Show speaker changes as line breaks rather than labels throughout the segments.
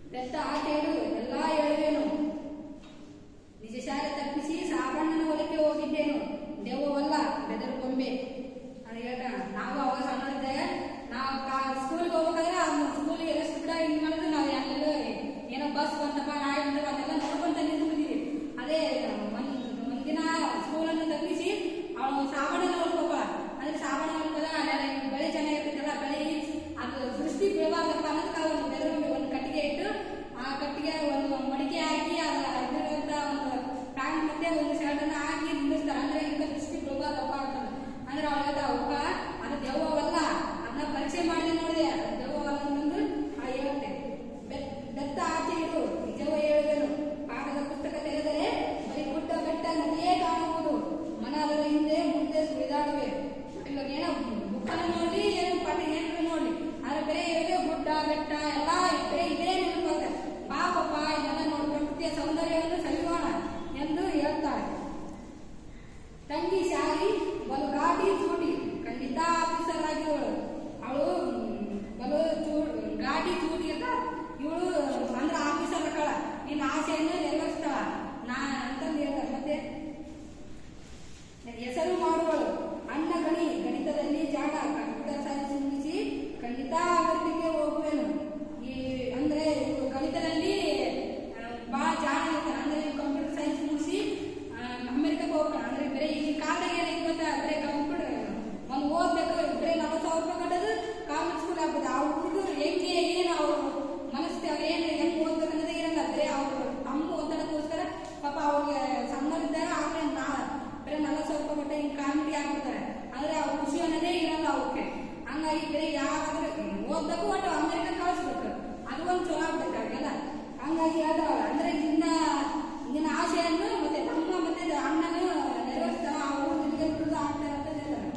ಬೆತ್ತ ಆಚೆ ಇಡು ಎಲ್ಲ ಹೇಳುವೆನು. ನಿಜ ಶಾಲೆ ತಪ್ಪಿಸಿ ಸಾಬಣ್ಣನ ಹೊಲಕ್ಕೆ ಹೋಗಿದ್ದೇನು, ದೆವ್ವವಲ್ಲ ಬೆದರು ಗೊಂಬೆ ಅಂತ ಹೇಳ್ತಾನ. ನಾವು ಅವಾಗ ಸಣ್ಣದಿದ್ದಾಗ ನಾವು ಸ್ಕೂಲ್ಗೆ ಹೋಗ್ಬೇಕಾದ್ರೆ ಸ್ಕೂಲ್ಗೆ ಎಷ್ಟು ಕೂಡ ಹಿಂಗ್ ಮಾಡಿದ್ರೆ ನಾವು ಯಾಕೆಲ್ಲ ಏನೋ ಬಸ್ ಬಂತಪ್ಪ ನಾಯಿ ಬಂತಪ್ಪ ಅದೆಲ್ಲ ನೋಡ್ಕೊಂತ ನಿಂತ್ಬಿಟ್ಟಿದೀವಿ. ಅದೇ ಒಂದಿನ ಸ್ಕೂಲನ್ನು ತಪ್ಪಿಸಿ ಅವನು ಸಾಬಣ್ಣನ ಹೊಲಕ್ಕೆ ಹೋಗ, ಅಂದ್ರೆ ಸಾಬಣ್ಣ ಹೊಲಕ್ಕಲ್ಲ ಬೆಳೆ ಚೆನ್ನಾಗಿರ್ತೈತಲ್ಲ, ಬೆಳೆ ಅದು ಸೃಷ್ಟಿ ಬೀಳಬಾರ್ದಪ್ಪ ಅನ್ನೋದಕ್ಕೆ ಒಂದು ಬೆದರು ಗೊಂಬೆ ಒಂದು ಕಟ್ಟಿಗೆ ಇಟ್ಟು ಆ ಕಟ್ಟಿಗೆ ಒಂದು ಮಡಿಕೆ ಹಾಕಿ ಅದರಂತ ಒಂದು ಪ್ಯಾಂಟ್ ಮತ್ತೆ ಒಂದು ಶರ್ಟ್ ಅನ್ನ ಹಾಕಿ ನಿಲ್ಲಿಸ್ತಾರೆ. ಅಂದ್ರೆ ಇಂಥ ದೃಷ್ಟಿ ಬೀಳಬಾರ್ದಪ್ಪ ಅಂತಂದ್ರೆ ಅಂದ್ರೆ ಅವ್ರು ಹೇಳ್ತಾ ಒಬ್ಬ ಅದು ದೆವ್ವವಲ್ಲ, ಅದನ್ನ ಪರೀಕ್ಷೆ ಮಾಡಿ ನೋಡಿದೆ ದೆವ್ವವಲ್ಲ ಅಂತಂದು ಹೇಳುತ್ತೆ. ಬೆತ್ತ ಆಚೆ ಇಡು ನಿಜವ ಹೇಳುವೆನು, ಪಾಠದ ಪುಸ್ತಕ ತೆರೆದರೆ ಬರೀ ಗುಡ್ಡ ಬೆಟ್ಟ ನದಿಯೇ ಕಾಣುವುದು, ಮನ ಅದರ ಹಿಂದೆ ಮುಂದೆ ಸುಳಿದಾಡುವೆ. ಇವಾಗ ಏನೋ ಬುಕ್ಕನ್ನು ನೋಡ್ಲಿ ಏನು ಪಾಠ ಏನು ನೋಡ್ಲಿ ಆದ್ರೆ ಬೇರೆ ಇರೋದೇ ಗುಡ್ಡ ಬೆಟ್ಟ ಎಲ್ಲ ಬೇರೆ ಇದೇ ನೆನಪಾಗುತ್ತೆ. ಪಾಪಪ್ಪ ಇದೆಲ್ಲ ನೋಡಿ ಪ್ರಕೃತಿಯ ಸೌಂದರ್ಯವನ್ನು ಸವಿಯೋಣ ಎಂದು ಹೇಳ್ತಾರೆ. ತಂಗಿ ಶಾಲಿ ಬಲು ಗಾಡಿ ಚೂಟಿ ಖಂಡಿತ ಆಫೀಸರ್ ಆಗಿರೋಳು, ಅವಳು ಬಲು ಗಾಡಿ ಚೂಟಿ ಅಂತ ಇವಳು ಅಂದ್ರೆ ಆಫೀಸರ್ ಹಾಕಳ, ನಿನ್ನ ಆಸೆಯನ್ನು ನೆರವೇರಿಸ್ತಾಳ ಅಂತಂದು ಹೇಳ್ತಾರೆ. ಮತ್ತೆ ಹೆಸರು ಮಾಡುವಳು ಅಣ್ಣ ಗಣಿತದಲ್ಲಿ ಜಾಣ, ಕಂಪ್ಯೂಟರ್ ಸೈನ್ಸ್ ಮುಗಿಸಿ ಖಂಡಿತ ಅಗತ್ಯಕ್ಕೆ ಹೋಗುವೆನು. ಈ ಅಂದ್ರೆ ಗಣಿತದಲ್ಲಿ ಬಹಳ ಜಾಣ ಇರ್ತಾನೆ, ಅಂದ್ರೆ ಕಂಪ್ಯೂಟರ್ ಸೈನ್ಸ್ ಮುಗಿಸಿ ಅಮೆರಿಕಕ್ಕೆ ಹೋಗ್ತಾನೆ. ಅಂದ್ರೆ ಬೇರೆ ಈ ಕಾಲದಾಗ ಏನೈತಿ ಗೊತ್ತಾ, ಬರೀ ಕಂಪ್ಯೂಟರ್ ಒಂದು ಓದ್ಬೇಕು ಬರೀ 40,000 ರೂಪಾಯಿ ಕಟ್ಟೋದು ಕಾನ್ವೆಂಟ್ ಸ್ಕೂಲ್ ಆಗ್ಬೋದು. ಆ ಹುಡುಗರು ಹೆಂಗೆ ಏನು ಅವ್ರು ಮನಸ್ಥಿತಿ ಅವ್ರು ಏನು ಹೆಂಗೆ ಓದ್ಬೇಕು ಅನ್ನೋದೇ ಇರಲ್ಲ. ಬರೀ ಅವ್ರು ತಮ್ಮ ಓದೋದಕ್ಕೋಸ್ಕರ ಪಾಪ ಅವ್ರಿಗೆ ಸಣ್ಣರಿದ್ದಾಗ ಆಮೇಲೆ ಬರೀ 40,000 ರೂಪಾಯಿ ಕೊಟ್ಟ ಹಿಂಗೆ ಕಾಮಿಡಿ ಆಗ್ಬಿಡ್ತಾರೆ. ಅಂದ್ರೆ ಅವ್ರ ಖುಷಿ ಅನ್ನೋದೇ ಇರಲ್ಲ ಅವಕ್ಕೆ. ಹಂಗಾಗಿ ಬರೀ ಯಾರಾದ್ರೂ ಓದ್ಬೇಕು ಒಟ್ಟು ಅಮೆರಿಕ ಕಳಿಸ್ಬೇಕು, ಅದು ಒಂದು ಚಲೋ ಆಗ್ಬೇಕು ಅವ್ರಿಗೆಲ್ಲ. ಹಂಗಾಗಿ ಹೇಳ್ತಾವಲ್ಲ ಅಂದ್ರೆ ನಿನ್ನ ಆಶೆಯನ್ನು ಮತ್ತೆ ತಮ್ಮ ಮತ್ತೆ ಅಣ್ಣನು ನೆರವೇರಿಸ್ತಾರ, ಅವರು ನಿಮಗೆ ಬಿಡುದು ಆಗ್ತಾರೆ ಅಂತ ಹೇಳ್ತಾರೆ.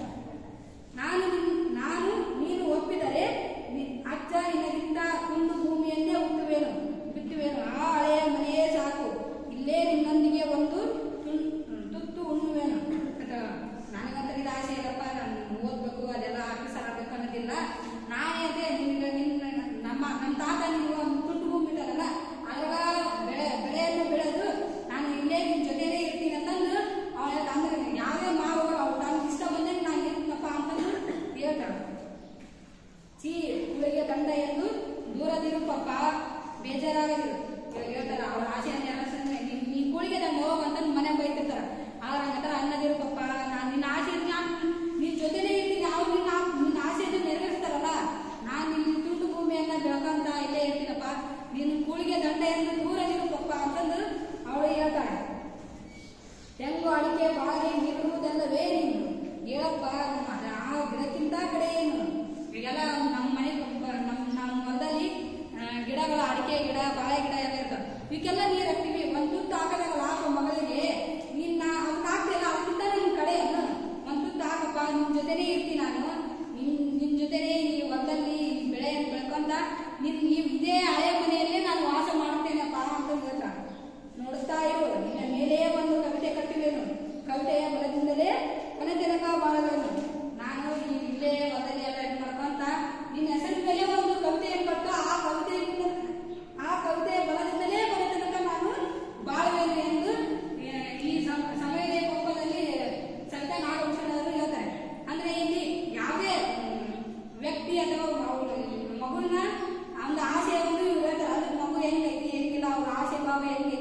ನಾನು ನೀನು ಒಪ್ಪಿದರೆ ಅಚ್ಚ ನಿನಗಿಂತ ಕುಂದು ಭೂಮಿಯನ್ನೇ ಬಿತ್ತುವೆನು, ಆ ಹಳೆಯ ಮನೆಯೇ ಸಾಕು, ಇಲ್ಲೇ ನಿನ್ನೊಂದಿಗೆ ಒಂದು ತುತ್ತು ಉಣ್ಣುವೆನು. ನನಗಂತ ಇದು ಆಸೆ ಇಲ್ಲಪ್ಪ, ನಾನು ಓದ್ಬೇಕು ಅದೆಲ್ಲ ಆಫೀಸರ್ ಆಗ್ಬೇಕು ಅನ್ನೋದಿಲ್ಲ. ನಾನೇ ಅದೇ ನಮ್ಮ ತಾತ ನೀವು ತುಂಡು ಭೂಮಿ ಇಟ್ಟಾರಲ್ಲ ಅದ್ರ ಬೆಳೆಯನ್ನು ಬೆಳೆದು ನಾನು ಇಲ್ಲೇ ನಿಮ್ ಜೊತೆನೇ ಇರ್ತೀನಿ ಅಂತಂದು ಅಂದ್ರೆ ಯಾವುದೇ ಮಾವು ನನ್ಗೆ ಇಷ್ಟ ಬಂದಂಗೆ ನಾನು ಇರ್ತೀನಪ್ಪ ಅಂತಂದು ಹೇಳ್ತಾಳೆ. ಕುಳಿಗೆ ಕಂಡ ಎಂದು ದೂರದಿರು ಪಾಪ ಬೇಜಾರಾಗದಿರು ಹೇಳ್ತಾರ. ಅವ್ರ ಆಸೆಯನ್ನು ಎಲ್ಲ ನೀ ಕುಳಿಗೆ ದಂಡ ಹೋಗ ಅಂತಂದು ಮನೆಗೆ ಬೈತಿರ್ತಾರ. ಆದ್ರೆ ಹಂಗಂತಾರ ಅನ್ನದಿರು ಪಾಪ ನಾನು ನಿನ್ನ ಆಸೆ ನಿನ್ ಜೊತೆನೇ ಇರ್ತೀನಿ, ಅವ್ರು ನಿನ್ನ ಆಸೆಯನ್ನು ನೆರವೇರಿಸ್ತಾರಲ್ಲ, ನಾನು ಇಲ್ಲಿ ತುಂಡು ಭೂಮಿಯನ್ನ ಬೆಳ್ಕಂತ ಇಲ್ಲೇ ಇರ್ತೀನಪ್ಪ, ನಿನ್ನ ಕೂಳಿಗೆ ದಂಡ ಎಂದು ದೂರದಿರು ಪಪ್ಪ ಅಂತಂದು ಅವಳು ಹೇಳ್ತಾಳೆ. ತೆಂಗು ಅಡಿಕೆ ಬಾಳೆ ನೀಡುವುದಲ್ಲವೇ ನೀನು ಹೇಳಪ್ಪ, ಆ ಗಿಡಕ್ಕಿಂತ ಕಡೆ ಏನು. ಈಗೆಲ್ಲ ನಮ್ಮ ಮನೆ ನಮ್ಮ ಹೊಲದಲ್ಲಿ ಗಿಡಗಳ ಅಡಿಕೆ ಗಿಡ ಬಾಳೆ ಗಿಡ ಎಲ್ಲ ಇರ್ತವೆ, ಇವಕ್ಕೆಲ್ಲ ನೀರು ಹಾಕ್ತಿವಿ. ಒಂದು ತುತ್ತು ಹಾಕದಾಗಲ್ಲ ಹಾಕೋ ಮಗಳಿಗೆ ನಿನ್ನ ಅವ್ನು ಹಾಕ್ತಿಲ್ಲ, ಅದಕ್ಕಿಂತ ನಿನ್ ಕಡೆ ಒಂದು ತುತ್ತು ಹಾಕಪ್ಪ, ನಿನ್ ಜೊತೆನೇ ಇರ್ತೀನಿ ನಾನು, ನಿನ್ ಜೊತೆನೇ ಈ ಹೊಲದಲ್ಲಿ ಬೆಳೆಯನ್ನು ಬೆಳ್ಕೊಂತ ಇದೇ ಹಳೆ ಮನೆಯಲ್ಲೇ ನಾನು ವಾಸ ಮಾಡ್ತೇನೆಪ್ಪ ಅಂತ ಹೇಳ್ತಾಳೆ. ನೋಡುತ್ತಾ ಇರು, ನಿನ್ನ ಮೇಲೆ ಒಂದು ಕವಿತೆ ಕಟ್ಟಿವೆನು, ಕವಿತೆಯ ಬಲದಿಂದಲೇ ಕೊನೆ ತನಕ ಬಾಳಬೇಕು. ನಾನು ಇಲ್ಲೇ ಹೊಲದಲ್ಲಿ ಎಲ್ಲ ಇದು ಮಾಡ್ಕೊಂತ ನಿನ್ನ ಹೆಸರಿನ ಮೇಲೆ ಒಂದು ಕವಿತೆಯನ್ನು ಕೊಟ್ಟು ಆ ಕವಿತೆಯ ಬಲದಿಂದಲೇ ಕೊನೆ ತನಕ ನಾನು ಬಾಳುವೆನು ಎಂದು ಈ ಸಮಯದ ಕೋಪದಲ್ಲಿ ಸವಿತಾ ನಾಡಭೂಷಣರು ಹೇಳ್ತಾರೆ. ಅಂದ್ರೆ ಇಲ್ಲಿ ಯಾವುದೇ ವ್ಯಕ್ತಿ ಅಥವಾ ಮಗುವಿನ ಒಂದು ಆಸೆ ಒಂದು ಹೇಳ್ತಾರೆ, ಅದ್ರ ಮಗು ಹೆಂಗೈತಿ ಹೆಂಗಿಲ್ಲ, ಅವ್ರ ಆಸೆ ಭಾವ ಹೆಂಗೈತಿ